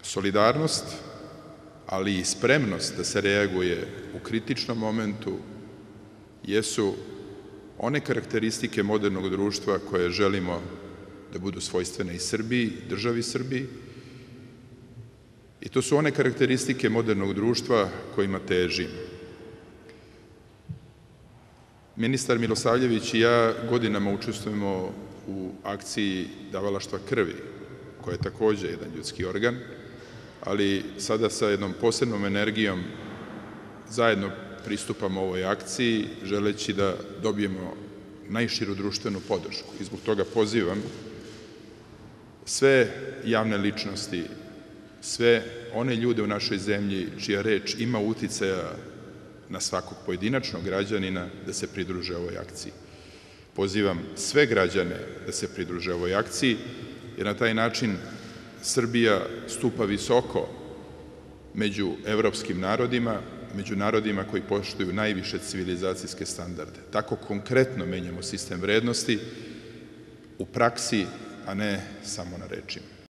solidarnost, ali i spremnost da se reaguje u kritičnom momentu jesu one karakteristike modernog društva koje želimo da budu svojstvene i Srbiji, državi Srbiji, i to su one karakteristike modernog društva kojima težimo. Ministar Milosavljević i ja godinama učestvujemo u akciji davalaštva krvi, koja je takođe jedan ljudski organ, ali sada sa jednom posebnom energijom zajedno pristupamo ovoj akciji, želeći da dobijemo najširu društvenu podršku. I zbog toga pozivam sve javne ličnosti, sve one ljude u našoj zemlji čija reč ima uticaja na svakog pojedinačnog građanina da se pridruže ovoj akciji. Pozivam sve građane da se pridruže ovoj akciji, jer na taj način Srbija stupa visoko među evropskim narodima, među narodima koji poštuju najviše civilizacijske standarde. Tako konkretno menjamo sistem vrednosti u praksi, a ne samo na rečima.